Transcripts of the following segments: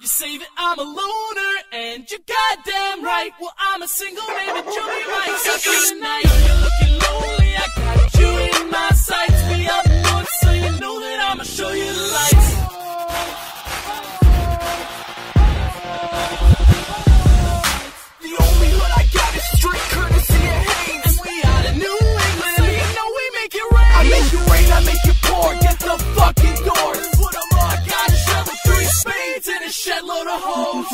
You say that I'm a loner, and you're goddamn right. Well, I'm a single man, but you'll be right. So tonight, you're looking lonely, I got you in my sights. We up north, so you know that I'ma show you the lights. The only hood I got is street courtesy of Haynes, and we out of New England, so you know we make it rain. I make it rain, I make it pour, get the fucking doors. Put them on, I got a shovel, 3 spades, and a shed load of hoes.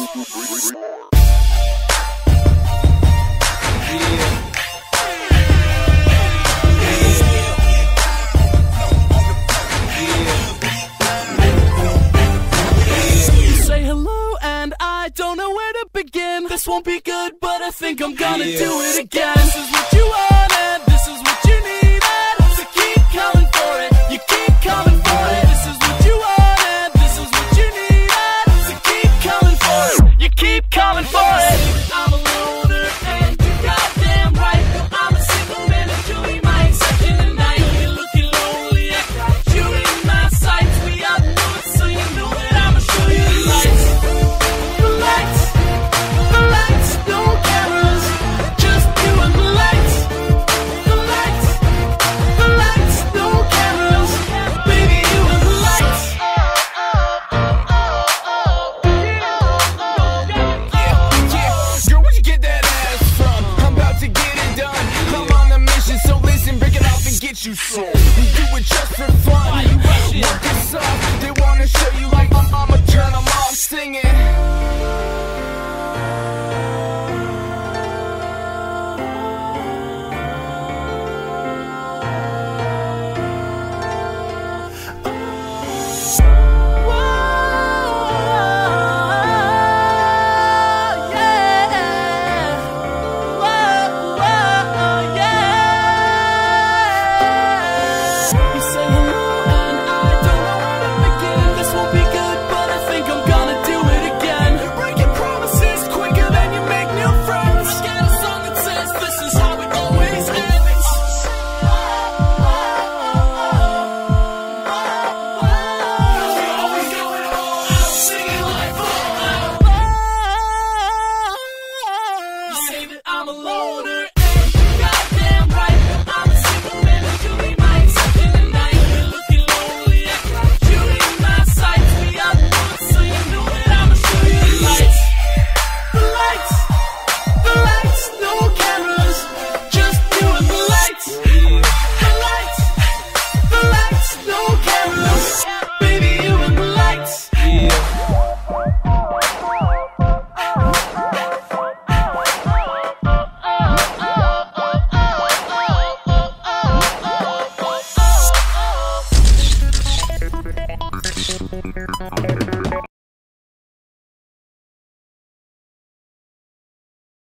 Say hello, and I don't know where to begin. This won't be good, but I think I'm gonna do it again.